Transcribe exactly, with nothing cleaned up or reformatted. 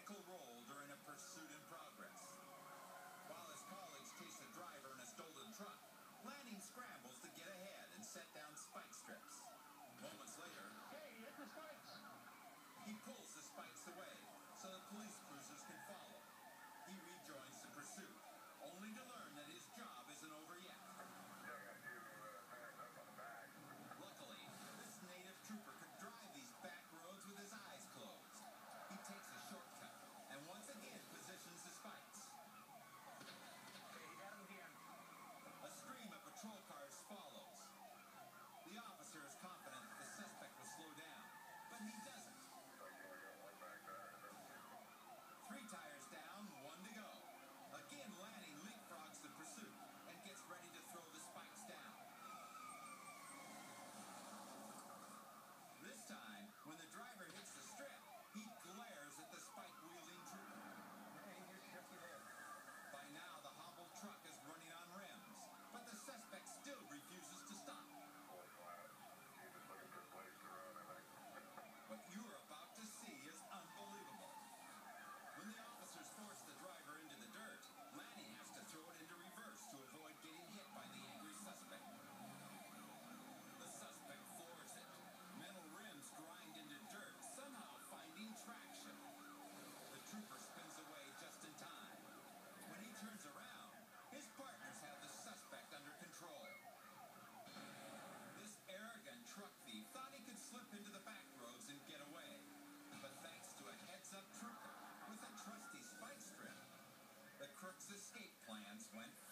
critical role during a pursuit in progress. While his colleagues chase the driver in a stolen truck, Lanning scrambles to get ahead and set down spike strips. Moments later, hey, hit the spikes! He pulls the spikes away so the police cruisers can follow. He rejoins the pursuit, only to learn that his job isn't over yet. Luckily, this native trooper could drive these back roads with his eyes closed. He takes a shortcut and once again positions the spikes. Hey, he got him again. A stream of patrol cars follows. The officer is confident that the suspect will slow down, but he doesn't. Three tires down, one to go. Again, Lanning leapfrogs the pursuit and gets ready to throw the spikes down. This time, when the driver hits the strip, he glares at the spike-wielding trooper. Hey, you shook it in. By now, the hobbled truck is running on rims, but the suspect still refuses to stop. What you're about to see is unbelievable. When the officers force the driver into the dirt, Lanning has to throw it into reverse to avoid getting hit by the angry suspect. The suspect floors it. Metal rims grind into dirt, somehow finding traction. The trooper spins away just in time. When he turns around, his partners have the suspect under control. This arrogant truck thief thought he could slip into the back roads and get away. But thanks to a heads-up trooper with a trusty spike strip, the crook's escape plans went